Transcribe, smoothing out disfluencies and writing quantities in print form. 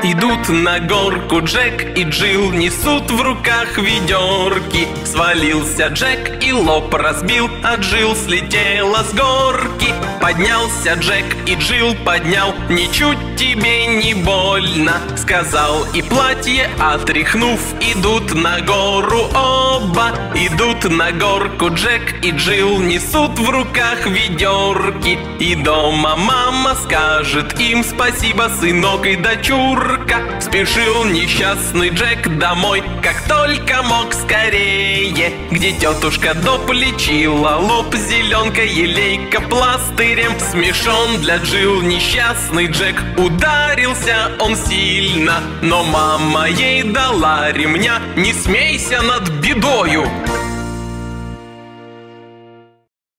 Идут на горку Джек и Джилл, несут в руках ведерки. Свалился Джек и лоб разбил, а Джилл слетела с горки. Поднялся Джек и Джилл поднял: ничуть тебе не больно, сказал, и платье отряхнув, идут на гору оба. Идут на горку Джек и Джилл, несут в руках ведерки. И дома мама скажет им: спасибо, сынок и дочурка. Спешил несчастный Джек домой, как только мог скорее, где тетушка доп лечила лоб зеленкой, елейка пластырем. Смешон для Джилл несчастный Джек, ударился он сильно, но мама ей дала ремня: не смейся над бедою.